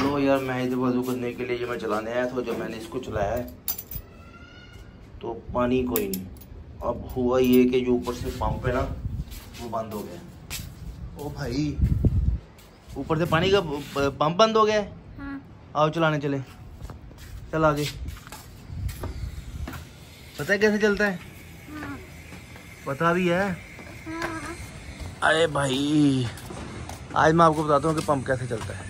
लो यार, मैं इधर वजू करने के लिए मैं चलाने आया था, जब मैंने इसको चलाया है तो पानी कोई नहीं। अब हुआ ये कि जो ऊपर से पंप है ना वो बंद हो गया। ओ भाई, ऊपर से पानी का पंप बंद हो गया है। हाँ। आओ चलाने चले, चल आगे। पता है कैसे चलता है? हाँ। पता भी है। हाँ। अरे भाई, आज मैं आपको बताता हूँ कि पंप कैसे चलता है।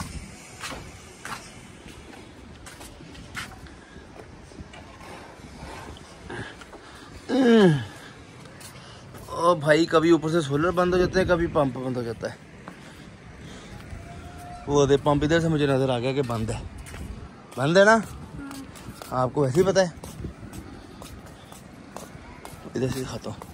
ओ भाई, कभी ऊपर से सोलर बंद हो जाता है, कभी पंप बंद हो जाता है। वो दे पंप इधर से मुझे नजर आ गया कि बंद है। बंद है ना? आपको वैसे ही पता है। इधर से दिखाता हूँ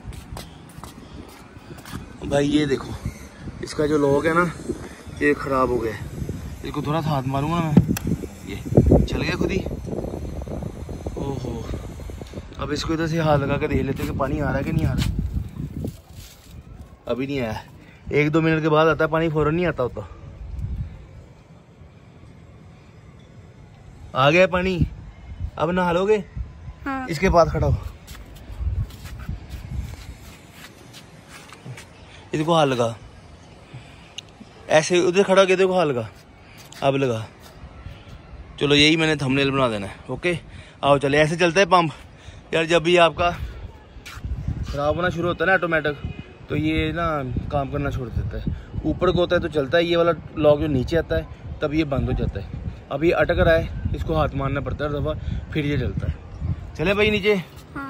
भाई, ये देखो इसका जो लॉक है ना ये खराब हो गया है। इसको थोड़ा सा हाथ मारूंगा ना मैं, ये चल गया खुद ही। ओहो, अब इसको इधर से हाथ लगा के देख लेते हैं कि पानी आ रहा है कि नहीं आ रहा। अभी नहीं आया, 1-2 मिनट के बाद आता है पानी, फौरन नहीं आता होता। आ गया पानी, अब नहा लोगे? हाँ। इसके पास खड़ा हो, इसको हाथ लगा, ऐसे उधर खड़ा के देखो हाथ लगा, अब लगा। चलो यही मैंने थंबनेल बना देना है। ओके आओ चले। ऐसे चलता है पंप यार, जब भी आपका खराब होना शुरू होता है ना ऑटोमेटिक, तो ये ना काम करना छोड़ देता है। ऊपर को होता है तो चलता है, ये वाला लॉक जो नीचे आता है तब ये बंद हो जाता है। अब ये अटक रहा है, इसको हाथ मारना पड़ता है हर दफ़ा, फिर ये चलता है। चले भाई नीचे। हाँ।